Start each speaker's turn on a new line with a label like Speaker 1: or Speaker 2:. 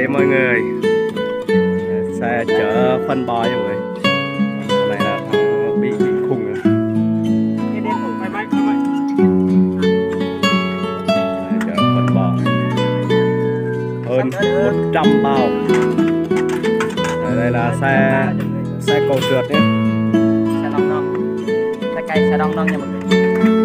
Speaker 1: mọi người. Xe chở phân bò nha mọi người. Con này là thằng bị khùng rồi. Chở phân bò hơn 100 bao. Đây là xe cầu trượt nhé.
Speaker 2: Xe đông đông, xe cây xe đông đông nha mọi người.